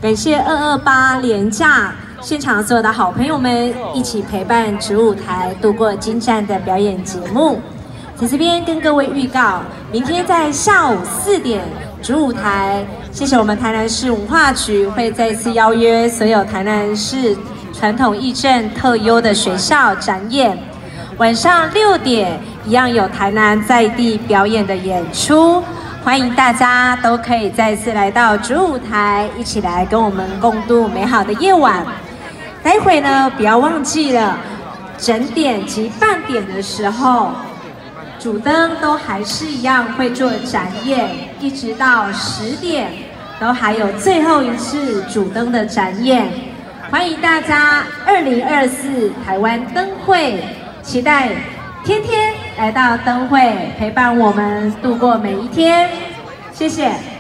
感谢228连假现场所有的好朋友们一起陪伴主舞台度过精湛的表演节目。在这边跟各位预告，明天在下午4点主舞台，谢谢我们台南市文化局会再次邀约所有台南市传统艺正特优的学校展演。晚上6点一样有台南在地表演的演出。 欢迎大家都可以再次来到主舞台，一起来跟我们共度美好的夜晚。待会呢，不要忘记了，整点及半点的时候，主灯都还是一样会做展演，一直到10点，都还有最后一次主灯的展演。欢迎大家2024台湾灯会，期待 天天来到灯会，陪伴我们度过每一天，谢谢。